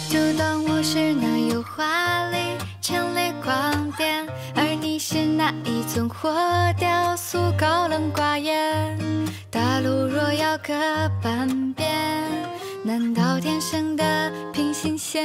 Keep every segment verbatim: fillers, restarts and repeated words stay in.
就当我是那油画里陈列光点，而你是那一尊火雕塑，高冷寡言。大陆若要各半边，难道天生的平行线？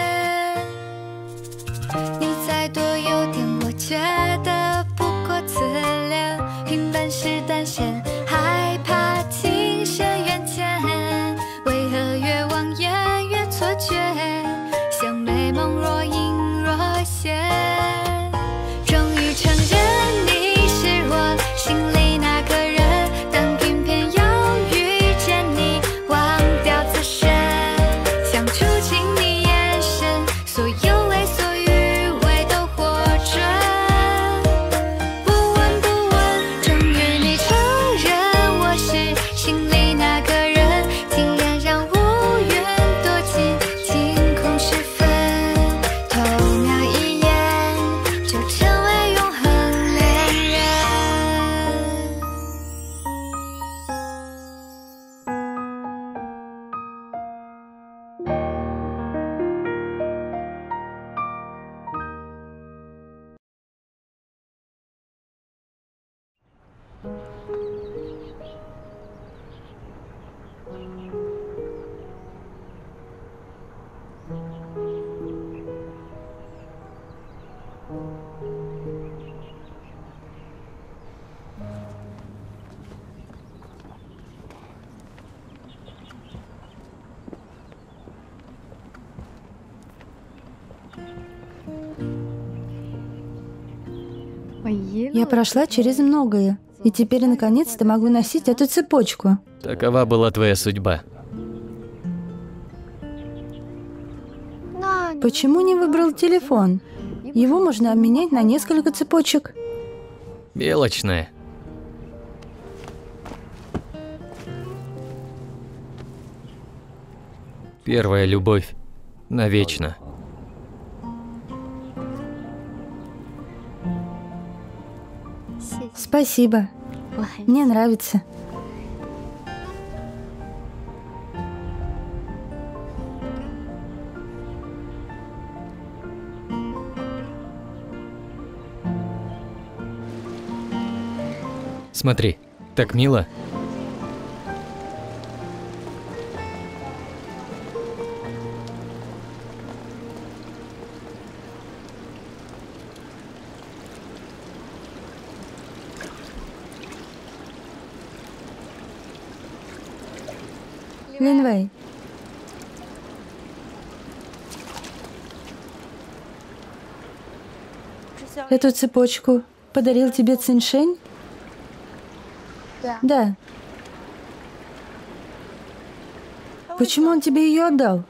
你再多优点，我觉得不过自恋。平凡是单线，害怕情深缘浅，为何越望眼越错觉？像美梦若隐若现，终于承认你是我心里那个人，但偏偏要遇见你，忘掉自身，想触及你眼神，所有为所欲为都获准。不问不问，终于你承认我是心里那个人，竟然让无缘躲进惊恐时分，偷瞄一眼就成为永恒恋人。 Я прошла через многое, и теперь наконец-то могу носить эту цепочку. Такова была твоя судьба. Почему не выбрал телефон? Его можно обменять на несколько цепочек. Мелочная. Первая любовь навечно. Спасибо. Мне нравится. Смотри, так мило. Линвей. Эту цепочку подарил тебе Циншень? Да. Почему он тебе ее отдал?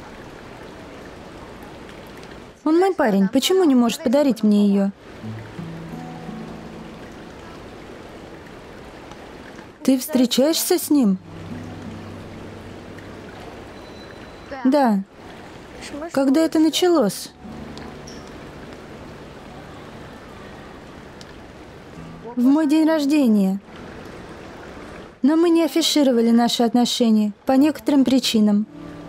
Он мой парень. Почему не может подарить мне ее? Ты встречаешься с ним? Да. Когда это началось? В мой день рождения. Но мы не афишировали наши отношения по некоторым причинам.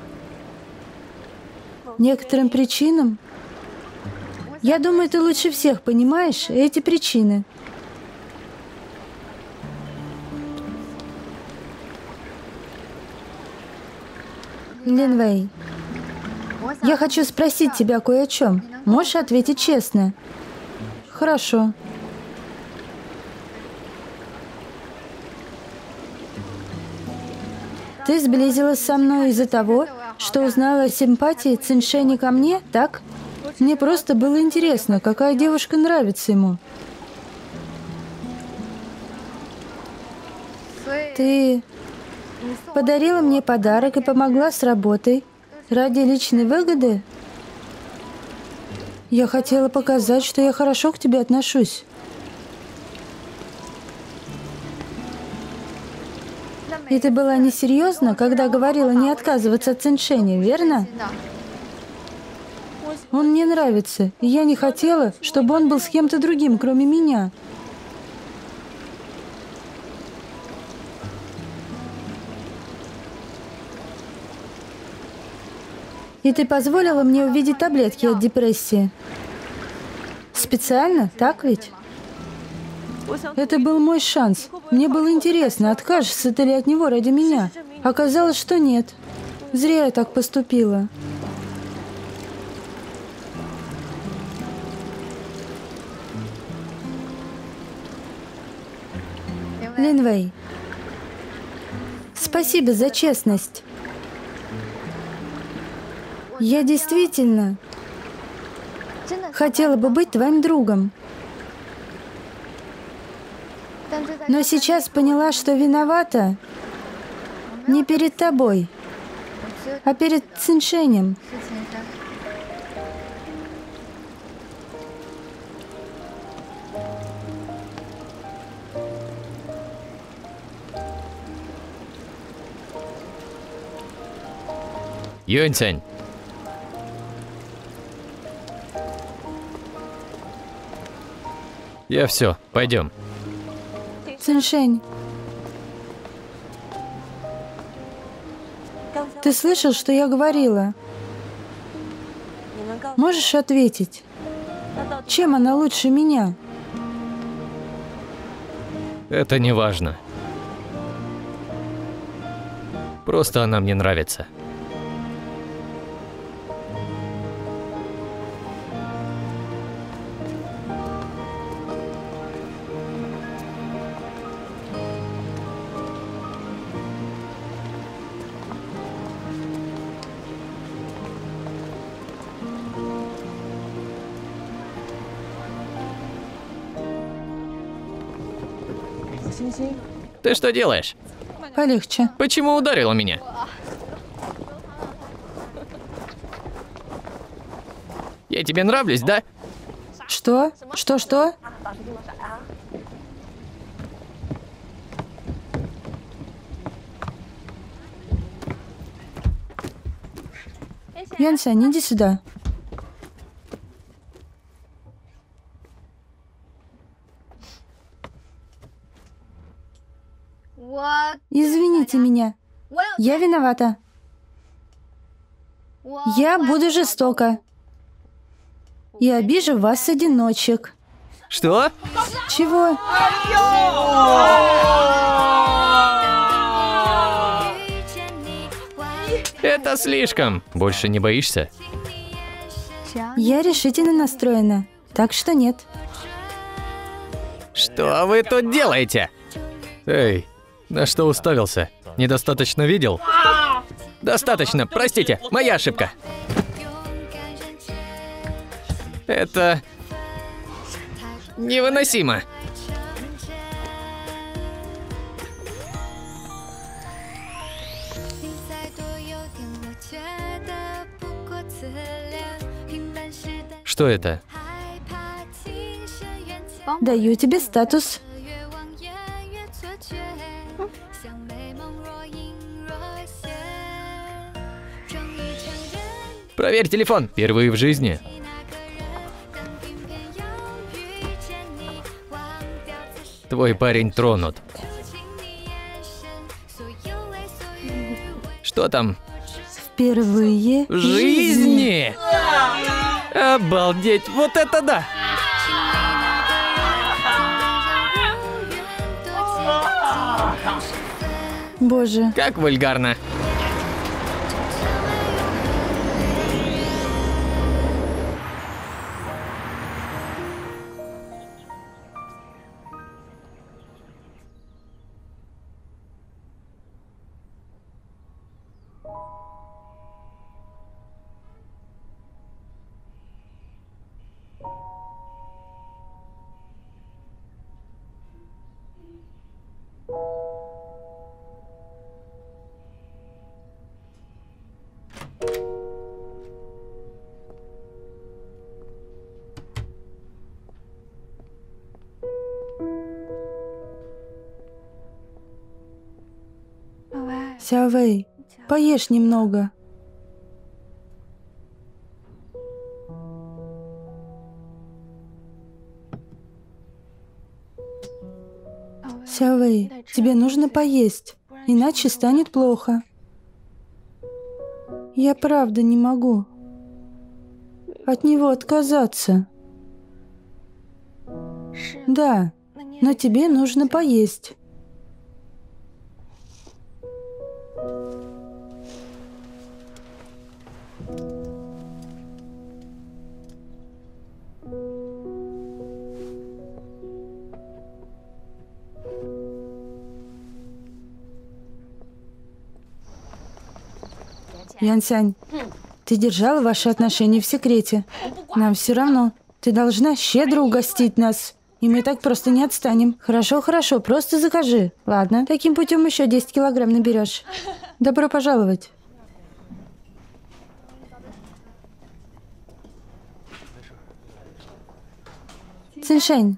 Некоторым причинам? Я думаю, ты лучше всех понимаешь эти причины. Линвей, я хочу спросить тебя кое о чем. Можешь ответить честно? Хорошо. Ты сблизилась со мной из-за того, что узнала о симпатии Циншэня ко мне, так? Мне просто было интересно, какая девушка нравится ему. Ты подарила мне подарок и помогла с работой ради личной выгоды? Я хотела показать, что я хорошо к тебе отношусь. И ты была несерьезна, когда говорила не отказываться от Циншэня, верно? Он мне нравится, и я не хотела, чтобы он был с кем-то другим, кроме меня. И ты позволила мне увидеть таблетки от депрессии. Специально, так ведь? Это был мой шанс. Мне было интересно, откажешься ты ли от него ради меня. Оказалось, что нет. Зря я так поступила. Линвей, спасибо за честность. Я действительно хотела бы быть твоим другом. Но сейчас поняла, что виновата не перед тобой, а перед Циншенем. Юньцянь. Я все, пойдем. Циншень, ты слышал, что я говорила? Можешь ответить? Чем она лучше меня? Это не важно. Просто она мне нравится. Ты что делаешь? Полегче. Почему ударила меня? Я тебе нравлюсь, да? Что? Что-что? Юньцянь, иди сюда. Извините меня. Я виновата. Я буду жестока. И обижу вас, одиночек. Что? Чего? Это слишком. Больше не боишься? Я решительно настроена, так что нет. Что вы тут делаете? Эй, на что уставился? Недостаточно видел? Достаточно, простите, моя ошибка. Это невыносимо. Что это? Даю тебе статус. Проверь телефон. Впервые в жизни. Твой парень тронут. Что там? Впервые В жизни? Обалдеть, вот это да! Боже. Как вульгарно. Сяовэй, поешь немного. Сяовэй, тебе нужно поесть, иначе станет плохо. Я правда не могу от него отказаться. Да, но тебе нужно поесть. Янсянь, ты держала ваши отношения в секрете. Нам все равно. Ты должна щедро угостить нас. И мы так просто не отстанем. Хорошо, хорошо, просто закажи. Ладно, таким путем еще десять килограмм наберешь. Добро пожаловать. Циншань.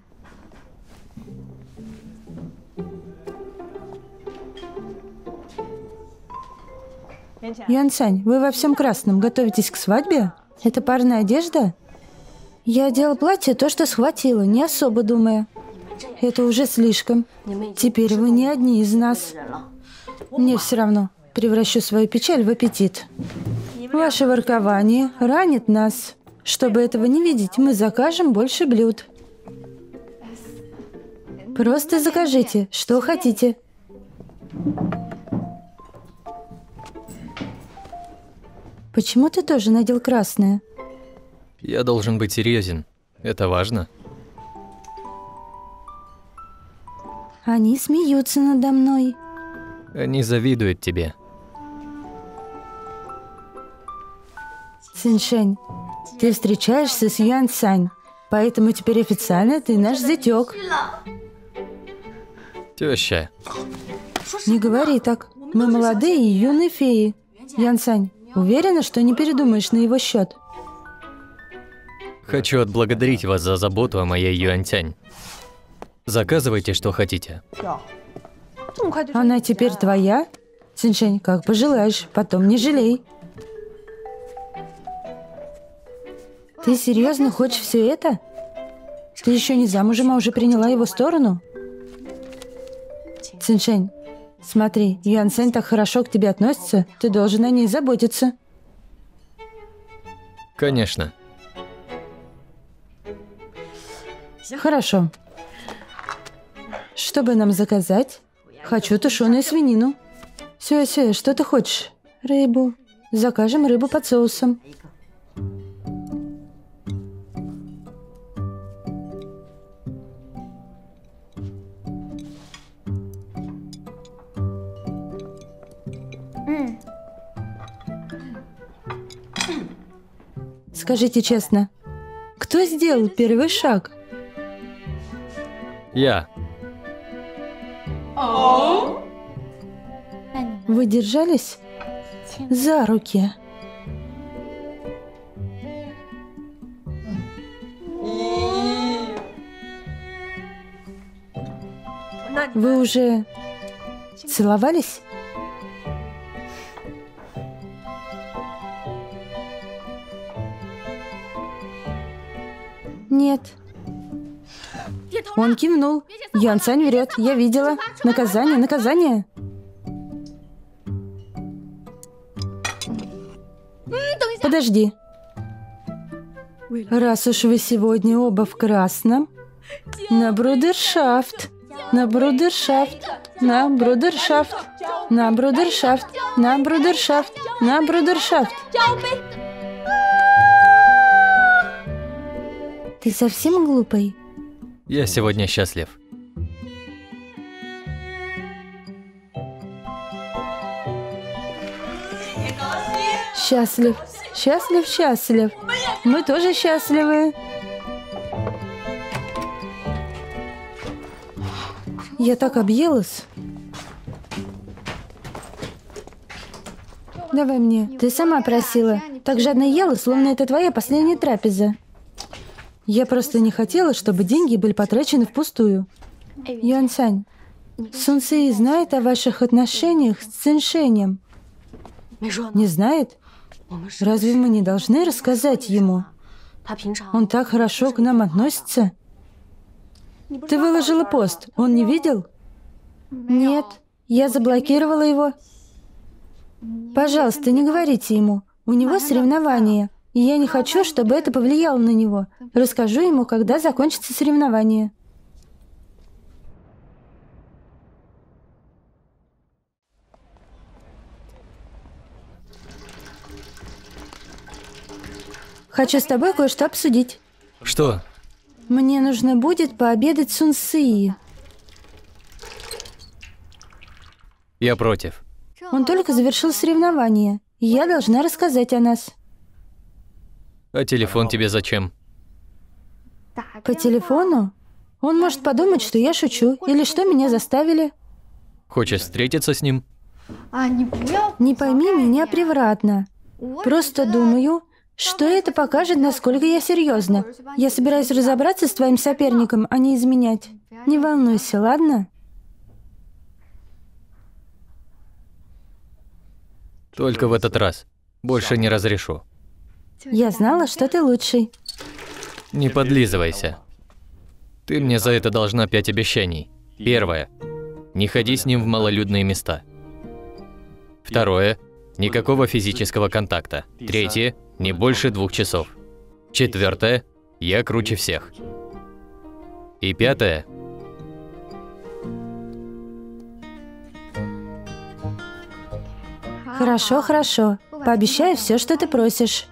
Юаньцань, вы во всем красном. Готовитесь к свадьбе? Это парная одежда? Я одела платье, то, что схватила, не особо думая. Это уже слишком. Теперь вы не одни из нас. Мне все равно. Превращу свою печаль в аппетит. Ваше воркование ранит нас. Чтобы этого не видеть, мы закажем больше блюд. Просто закажите, что хотите. Почему ты тоже надел красное? Я должен быть серьезен. Это важно. Они смеются надо мной. Они завидуют тебе. Циншень, ты встречаешься с Юаньцань, поэтому теперь официально ты наш зятёк. Теща. Не говори так. Мы молодые и юные феи. Янсань, уверена, что не передумаешь на его счет? Хочу отблагодарить вас за заботу о моей Юаньцянь. Заказывайте, что хотите. Она теперь твоя? Циншень, как пожелаешь, потом не жалей. Ты серьезно хочешь все это? Ты еще не замужем, а уже приняла его сторону? Циншень, смотри, Юаньцань так хорошо к тебе относится, ты должен о ней заботиться. Конечно. Хорошо. Что бы нам заказать? Хочу тушеную свинину. Сюэ-сюэ, что ты хочешь? Рыбу. Закажем рыбу под соусом. Скажите честно, кто сделал первый шаг? Я. Вы держались за руки. Вы уже целовались? Нет. Он кивнул. Юаньцань врет. Я видела. Наказание, наказание. Подожди. Раз уж вы сегодня оба в красном, на брудершафт, на брудершафт, на брудершафт, на брудершафт, на брудершафт, на брудершафт. Ты совсем глупый? Я сегодня счастлив. Счастлив, счастлив, счастлив. Мы тоже счастливы. Я так объелась. Давай мне. Ты сама просила. Так жадно ела, словно это твоя последняя трапеза. Я просто не хотела, чтобы деньги были потрачены впустую. Юаньцань, Сун Ци знает о ваших отношениях с Циншенем? Не знает? Разве мы не должны рассказать ему? Он так хорошо к нам относится. Ты выложила пост, он не видел? Нет, я заблокировала его. Пожалуйста, не говорите ему. У него соревнования, и я не хочу, чтобы это повлияло на него. Расскажу ему, когда закончится соревнование. Хочу с тобой кое-что обсудить. Что? Мне нужно будет пообедать с Сун Сыи. Я против. Он только завершил соревнование, и я должна рассказать о нас. А телефон тебе зачем? По телефону? Он может подумать, что я шучу, или что меня заставили. Хочешь встретиться с ним? Не пойми меня превратно. Просто думаю, что это покажет, насколько я серьезна. Я собираюсь разобраться с твоим соперником, а не изменять. Не волнуйся, ладно? Только в этот раз. Больше не разрешу. Я знала, что ты лучший. Не подлизывайся. Ты мне за это должна пять обещаний. Первое. Не ходи с ним в малолюдные места. Второе. Никакого физического контакта. Третье. Не больше двух часов. Четвертое. Я круче всех. И пятое. Хорошо, хорошо. Пообещаю все, что ты просишь.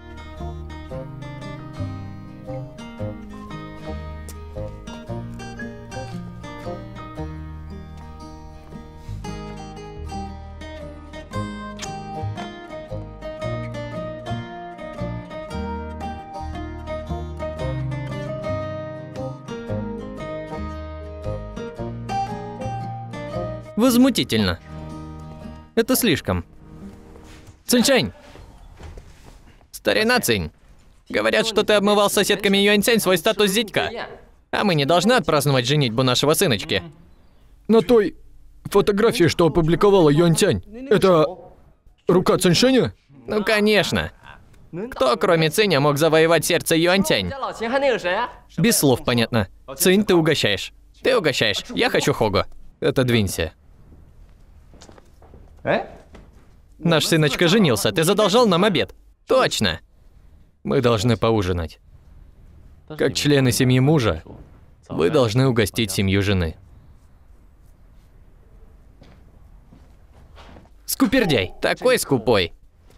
Возмутительно. Это слишком. Цинь-Чэнь! Старина Цинь! Говорят, что ты обмывал с соседками Юань-Цянь свой статус зятька. А мы не должны отпраздновать женитьбу нашего сыночки. На той фотографии, что опубликовала Юань-Цянь, это рука Цинь-Шэня? Ну, конечно. Кто, кроме Циня, мог завоевать сердце Юань-Цянь? Без слов понятно. Цинь, ты угощаешь. Ты угощаешь. Я хочу хогу. Отодвинься. Наш сыночка женился, ты задолжал нам обед. Точно. Мы должны поужинать. Как члены семьи мужа, вы должны угостить семью жены. Скупердяй, такой скупой.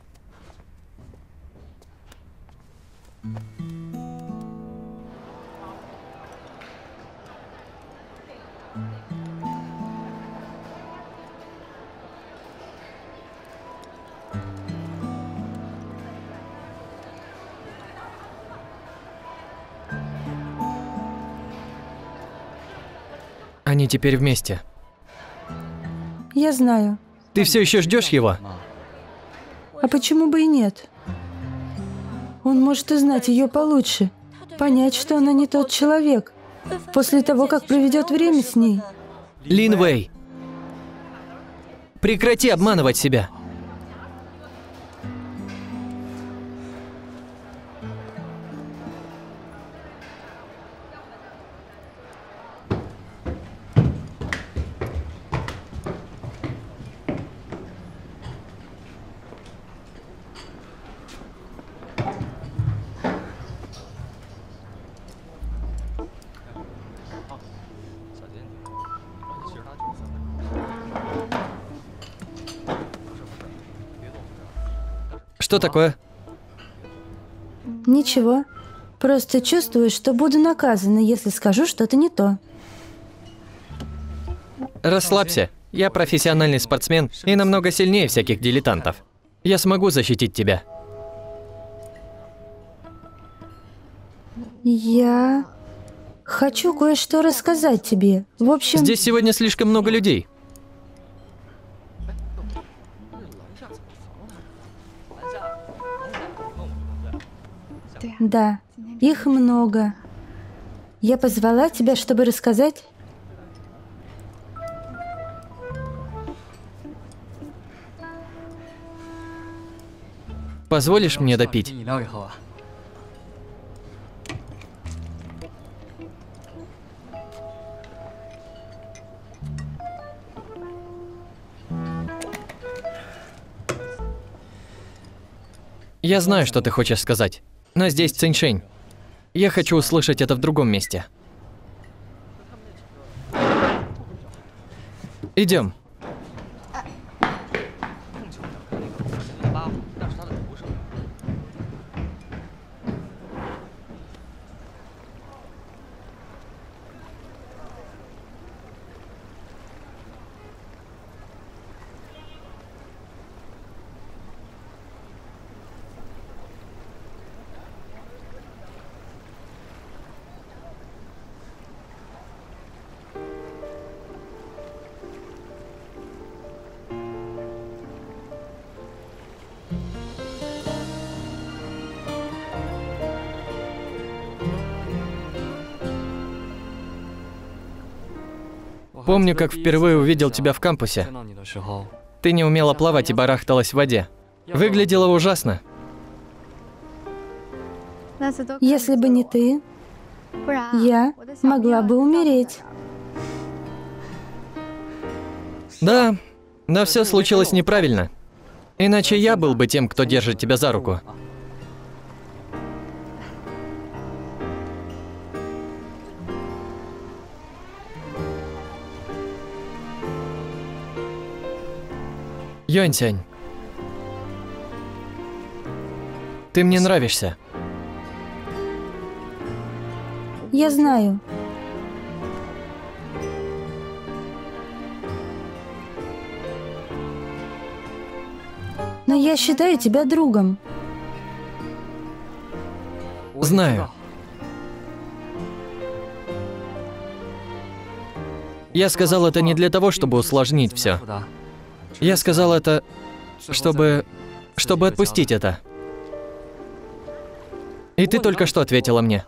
Они теперь вместе. Я знаю. Ты все еще ждешь его? А почему бы и нет? Он может узнать ее получше, понять, что она не тот человек, после того, как проведет время с ней. Лин Вэй, прекрати обманывать себя. Что такое? Ничего. Просто чувствую, что буду наказана, если скажу что-то не то. Расслабься. Я профессиональный спортсмен и намного сильнее всяких дилетантов. Я смогу защитить тебя. Я хочу кое-что рассказать тебе. В общем... Здесь сегодня слишком много людей. Да, их много. Я позвала тебя, чтобы рассказать... Позволишь мне допить? Я знаю, что ты хочешь сказать, но здесь Циньшень. Я хочу услышать это в другом месте. Идем. Помню, как впервые увидел тебя в кампусе. Ты не умела плавать и барахталась в воде. Выглядела ужасно. Если бы не ты, я могла бы умереть. Да, но все случилось неправильно. Иначе я был бы тем, кто держит тебя за руку. Юаньсянь, ты мне нравишься. Я знаю. Но я считаю тебя другом. Знаю. Я сказал это не для того, чтобы усложнить все. Я сказал это, чтобы... чтобы отпустить это. И ты только что ответила мне.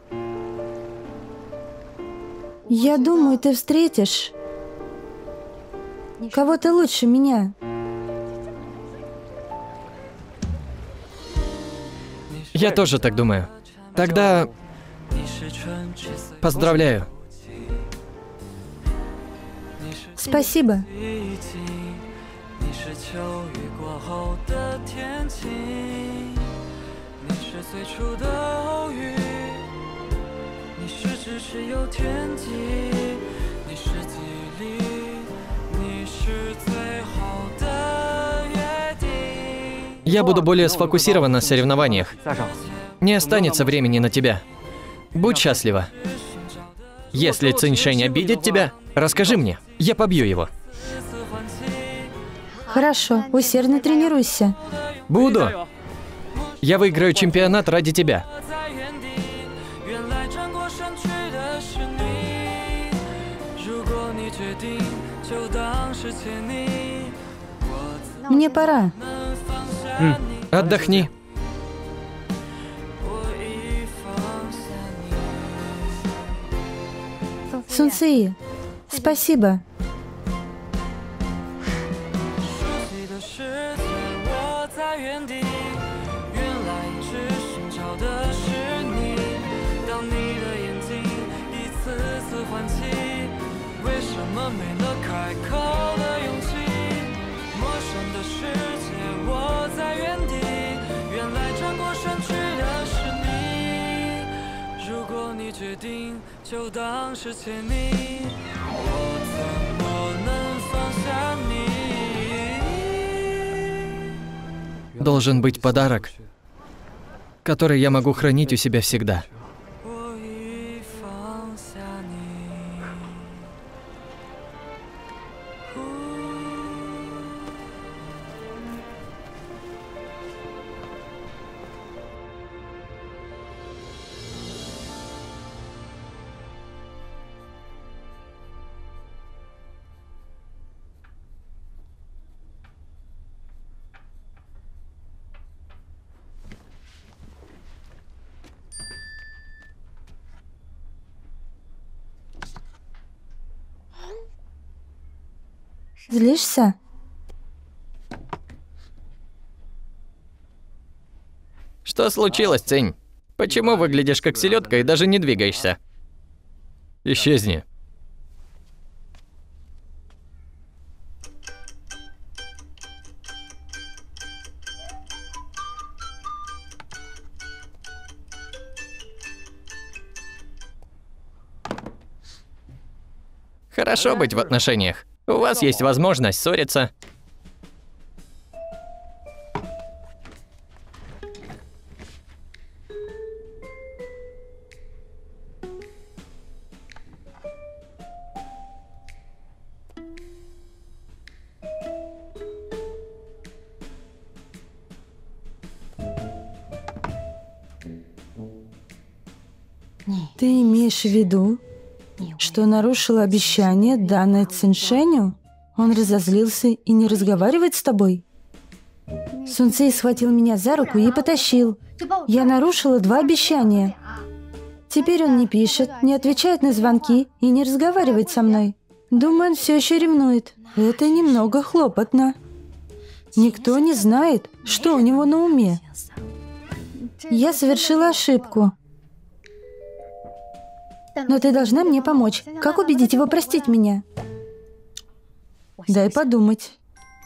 Я думаю, ты встретишь кого-то лучше меня. Я тоже так думаю. Тогда... поздравляю. Спасибо. Я буду более сфокусирован на соревнованиях. Не останется времени на тебя. Будь счастлива. Если Циньшень обидит тебя, расскажи мне. Я побью его. Хорошо, усердно тренируйся. Буду. Я выиграю чемпионат ради тебя. Мне пора. Отдохни. Сунцзы, спасибо. Должен быть подарок, который я могу хранить у себя всегда. Злишься? Что случилось, Цинь? Почему выглядишь как селедка и даже не двигаешься? Исчезни. Хорошо быть в отношениях. У вас есть возможность ссориться. Ты имеешь в виду, что нарушил обещание, данное Циншеню? Он разозлился и не разговаривает с тобой? Сунцей схватил меня за руку и потащил. Я нарушила два обещания. Теперь он не пишет, не отвечает на звонки и не разговаривает со мной. Думаю, он все еще ревнует. Это немного хлопотно. Никто не знает, что у него на уме. Я совершила ошибку. Но ты должна мне помочь. Как убедить его простить меня? Дай подумать.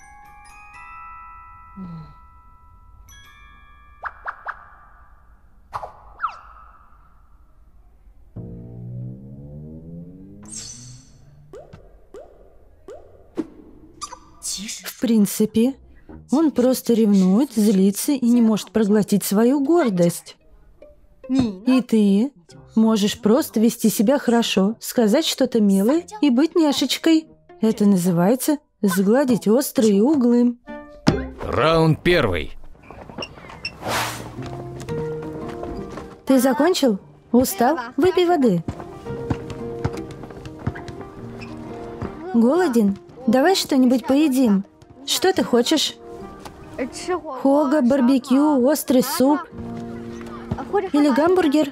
В принципе, он просто ревнует, злится и не может проглотить свою гордость. И ты можешь просто вести себя хорошо, сказать что-то милое и быть няшечкой. Это называется сгладить острые углы. Раунд первый. Ты закончил? Устал? Выпей воды. Голоден? Давай что-нибудь поедим. Что ты хочешь? Хога, барбекю, острый суп. Или гамбургер?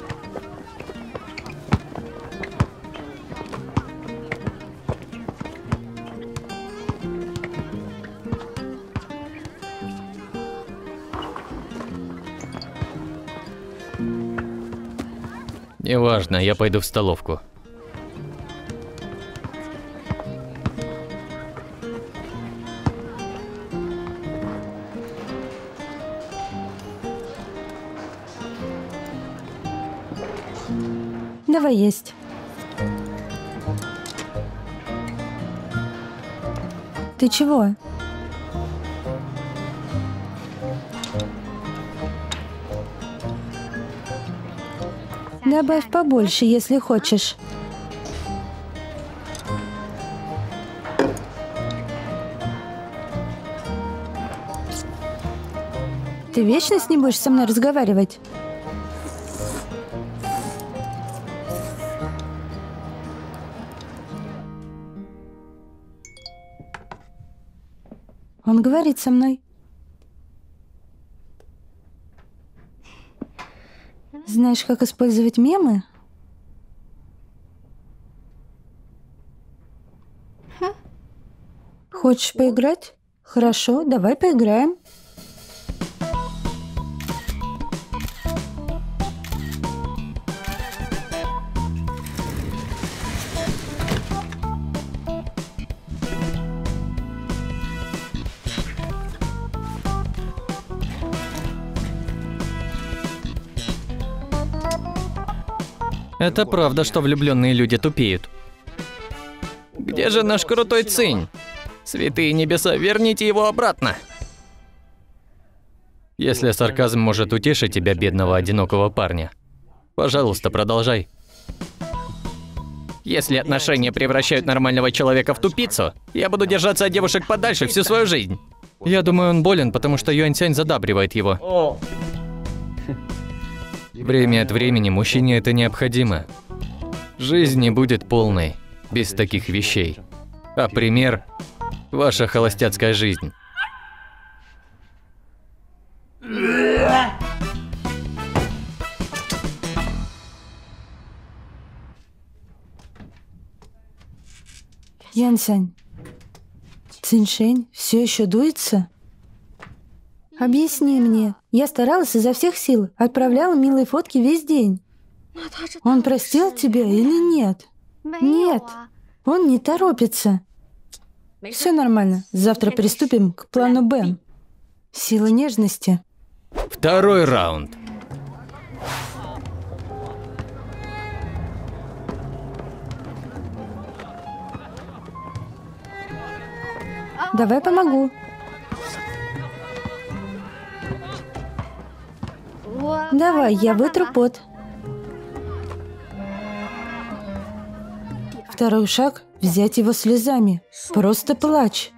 Неважно, я пойду в столовку. Давай есть. Ты чего? Добавь побольше, если хочешь. Ты вечно с ним будешь со мной разговаривать? Он говорит со мной. Знаешь, как использовать мемы? Хочешь поиграть? Хорошо, давай поиграем. Это правда, что влюбленные люди тупеют. Где же наш крутой Цинь? Святые небеса, верните его обратно. Если сарказм может утешить тебя, бедного одинокого парня, пожалуйста, продолжай. Если отношения превращают нормального человека в тупицу, я буду держаться от девушек подальше всю свою жизнь. Я думаю, он болен, потому что Юаньцянь задабривает его. Время от времени мужчине это необходимо. Жизнь не будет полной без таких вещей. А пример – ваша холостяцкая жизнь. Янсянь, Циншень все еще дуется? Объясни мне. Я старалась изо всех сил, отправляла милые фотки весь день. Он простил тебя или нет? Нет, он не торопится. Все нормально. Завтра приступим к плану Б. Сила нежности. Второй раунд. Давай помогу. Давай, я вытру пот. Второй шаг – взять его слезами. Просто плачь.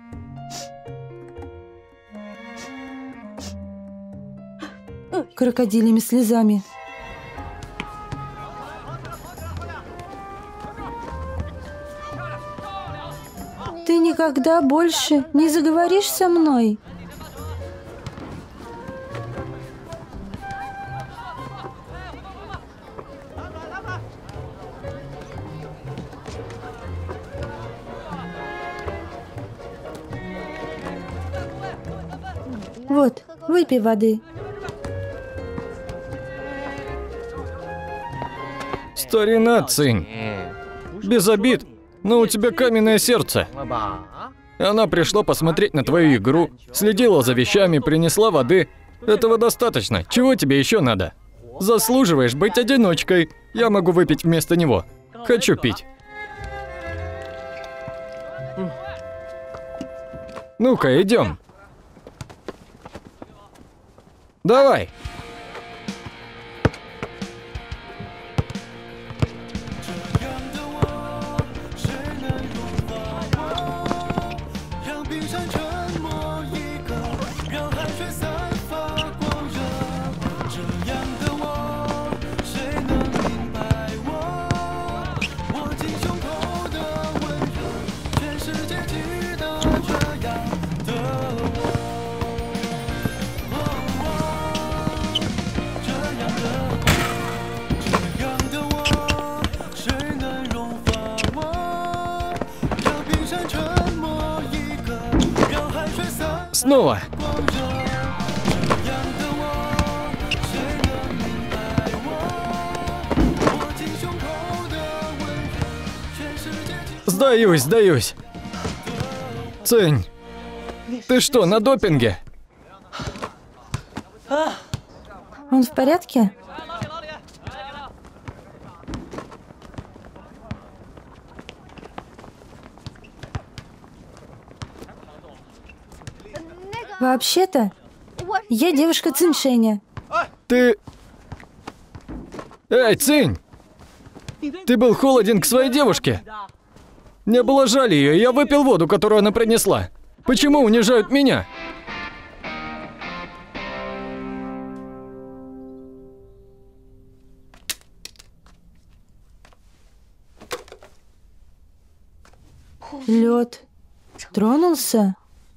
Крокодилями слезами. Ты никогда больше не заговоришь со мной? Вот, выпей воды. Старина Цинь. Без обид, но у тебя каменное сердце. Она пришла посмотреть на твою игру, следила за вещами, принесла воды. Этого достаточно. Чего тебе еще надо? Заслуживаешь быть одиночкой. Я могу выпить вместо него. Хочу пить. Ну-ка, идем. Давай. Снова. Сдаюсь, сдаюсь. Цинь, ты что, на допинге? Он в порядке? Вообще-то, я девушка Циншэня. Ты... Эй, Цинь! Ты был холоден к своей девушке? Мне было жаль ее, и я выпил воду, которую она принесла. Почему унижают меня? Лед тронулся?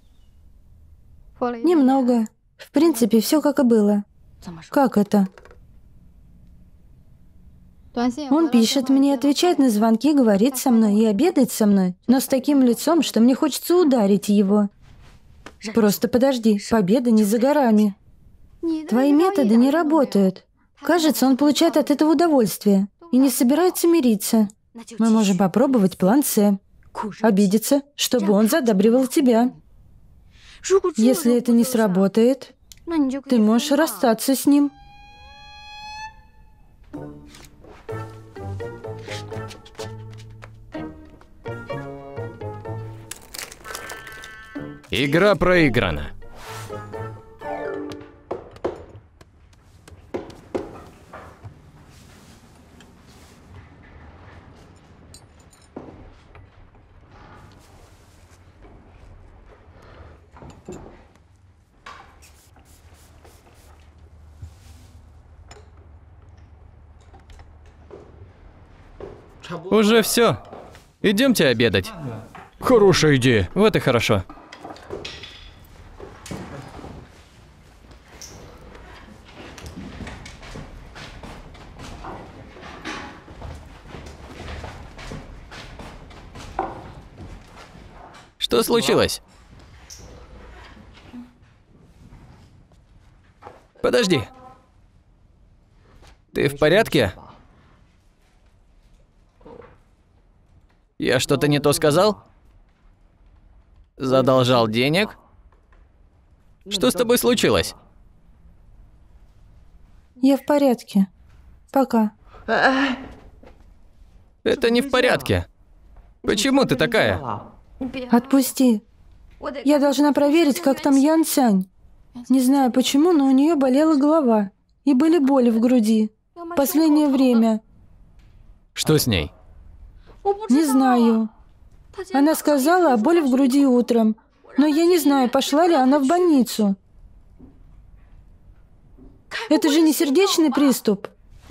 Немного. В принципе, все как и было. Как это? Он пишет мне, отвечает на звонки, говорит со мной и обедает со мной, но с таким лицом, что мне хочется ударить его. Просто подожди, победа не за горами. Твои методы не работают. Кажется, он получает от этого удовольствие и не собирается мириться. Мы можем попробовать план С. Обидеться, чтобы он задабривал тебя. Если это не сработает, ты можешь расстаться с ним. Игра проиграна. Уже все. Идемте обедать. Хорошая идея. Вот и хорошо. Что случилось? Подожди. Ты в порядке? Я что-то не то сказал? Задолжал денег? Что с тобой случилось? Я в порядке. Пока. Это не в порядке. Почему ты такая? Отпусти. Я должна проверить, как там Ян Цянь. Не знаю почему, но у нее болела голова. И были боли в груди. В последнее время. Что с ней? Не знаю. Она сказала о боли в груди утром. Но я не знаю, пошла ли она в больницу. Это же не сердечный приступ.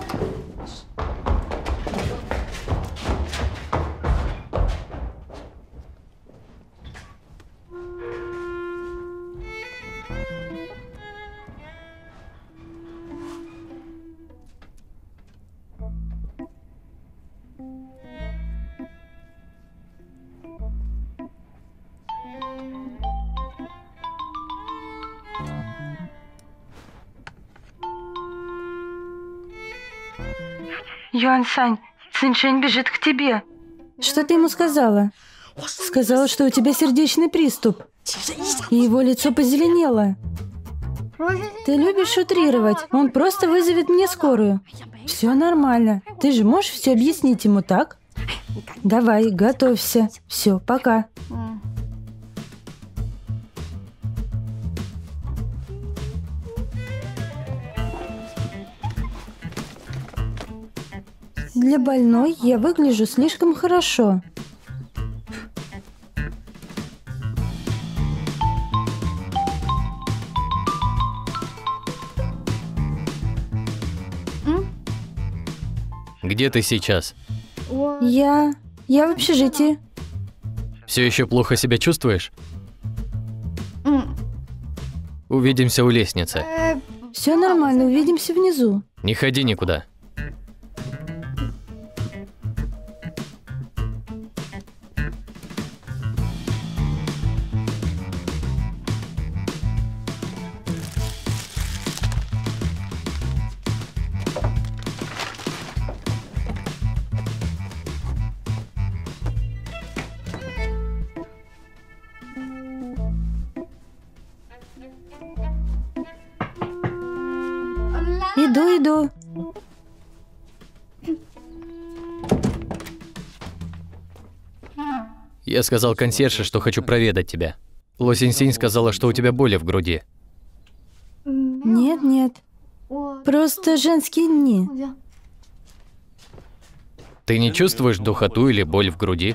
Юань Сань, Циншень бежит к тебе. Что ты ему сказала? Сказала, что у тебя сердечный приступ. И его лицо позеленело. Ты любишь утрировать. Он просто вызовет мне скорую. Все нормально. Ты же можешь все объяснить ему, так? Давай, готовься. Все, пока. Для больной я выгляжу слишком хорошо. Где ты сейчас? Я... я в общежитии. Все еще плохо себя чувствуешь? Увидимся у лестницы. Все нормально, увидимся внизу. Не ходи никуда. Иду, иду. Я сказал консьерже, что хочу проведать тебя. Ло Синь-Синь сказала, что у тебя боли в груди. Нет, нет. Просто женские дни. Ты не чувствуешь духоту или боль в груди?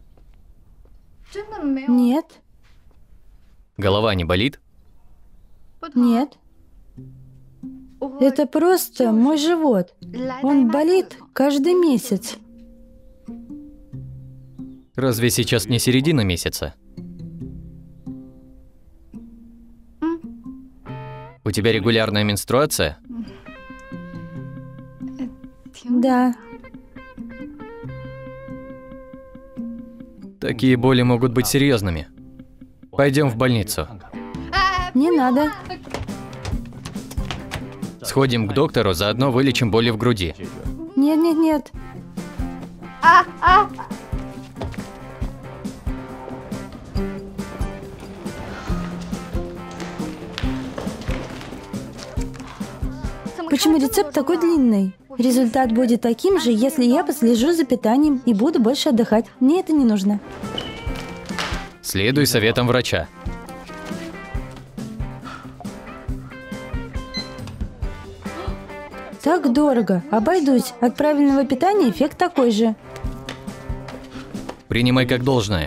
Нет, Голова не болит? нет. Это просто мой живот. Он болит каждый месяц. Разве сейчас не середина месяца? У тебя регулярная менструация? Да. Такие боли могут быть серьезными. Пойдем в больницу. Не надо. Сходим к доктору, заодно вылечим боли в груди. Нет, нет, нет. Почему рецепт такой длинный? Результат будет таким же, если я послежу за питанием и буду больше отдыхать. Мне это не нужно. Следуй советам врача. Так дорого. Обойдусь. От правильного питания эффект такой же. Принимай как должное.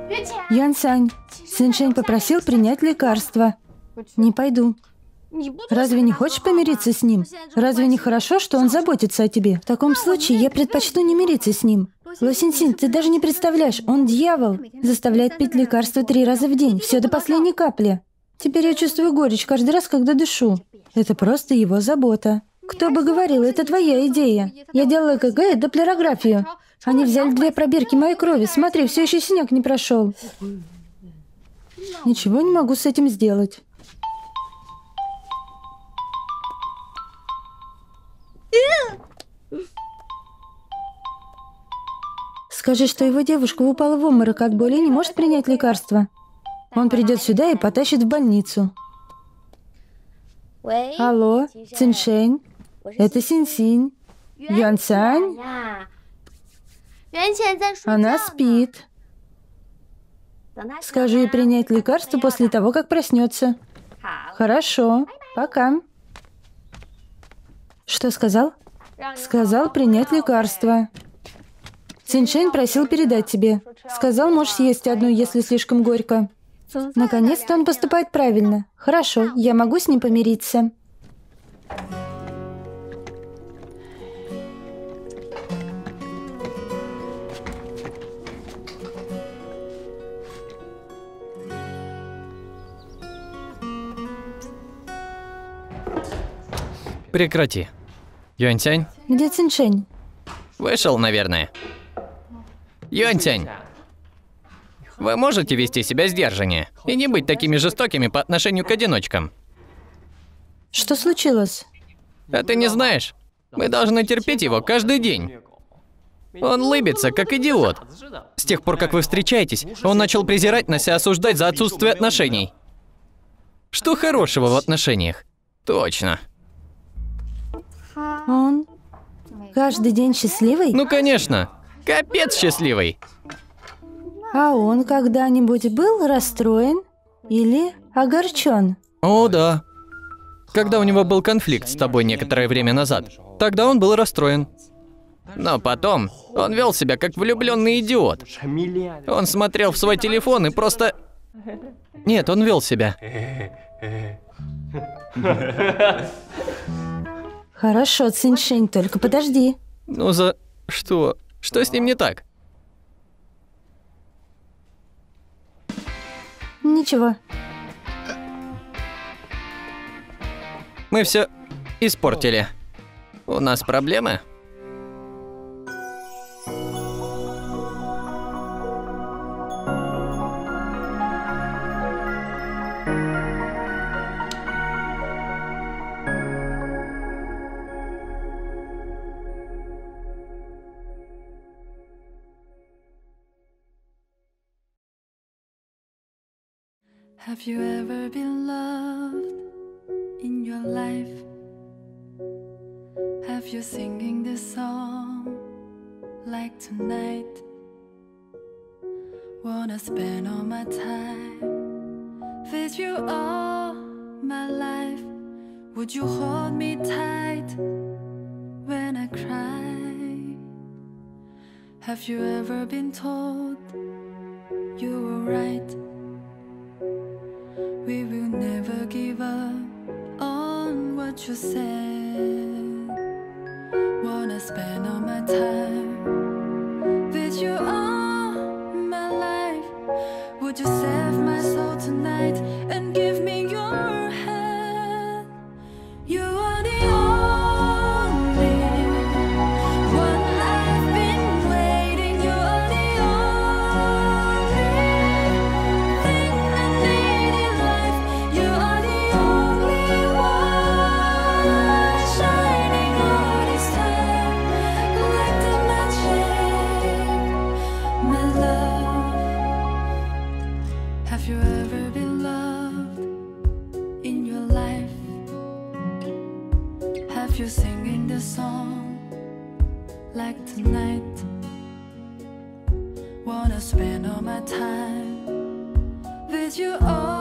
Юань-Сань, Цинь-Шень попросил принять лекарство. Не пойду. Разве не хочешь помириться с ним? Разве не хорошо, что он заботится о тебе? В таком случае я предпочту не мириться с ним. Ло Синь-Синь, ты даже не представляешь, он дьявол. Заставляет пить лекарства три раза в день, все до последней капли. Теперь я чувствую горечь каждый раз, когда дышу. Это просто его забота. Кто бы говорил, это твоя идея. Я делала ЭКГ и доплерографию. Они взяли две пробирки моей крови. Смотри, все еще синяк не прошел. Ничего не могу с этим сделать. Скажи, что его девушка упала в обморок от боли и не может принять лекарство. Он придет сюда и потащит в больницу. Алло, Цинь-Шень, это Синь-Синь. Юань-Сань? Она спит. Скажи ей принять лекарство после того, как проснется. Хорошо, пока. Что сказал? Сказал принять лекарство. Цинь-Шень просил передать тебе. Сказал, можешь съесть одну, если слишком горько. Наконец-то он поступает правильно. Хорошо, я могу с ним помириться. Прекрати. Юань-Сянь? Где Цинь-Шень? Вышел, наверное. Юань-Сянь, вы можете вести себя сдержаннее и не быть такими жестокими по отношению к одиночкам? Что случилось? А ты не знаешь? Мы должны терпеть его каждый день. Он лыбится, как идиот. С тех пор, как вы встречаетесь, он начал презирать нас и осуждать за отсутствие отношений. Что хорошего в отношениях? Точно. Он каждый день счастливый? Ну, конечно. Капец счастливый. А он когда-нибудь был расстроен или огорчен? О, да. Когда у него был конфликт с тобой некоторое время назад, тогда он был расстроен. Но потом он вел себя как влюбленный идиот. Он смотрел в свой телефон и просто... Нет, он вел себя. Хорошо, Цинь-Шень, только подожди. Ну за... что? Что с ним не так? Ничего. Мы все испортили. У нас проблемы? Have you ever been loved in your life? Have you singing this song like tonight? Wanna spend all my time with you all my life? Would you hold me tight when I cry? Have you ever been told you were right? We will never give up on what you said. Wanna spend all my time with you all my life. Would you save my soul tonight and give me your hand? You are the only one I've been waiting. You are the only thing I need in life. You are the only one shining all this time like the magic, my love. Have you ever been loved in your life? Have you singing the song like tonight? Wanna spend all my time with you all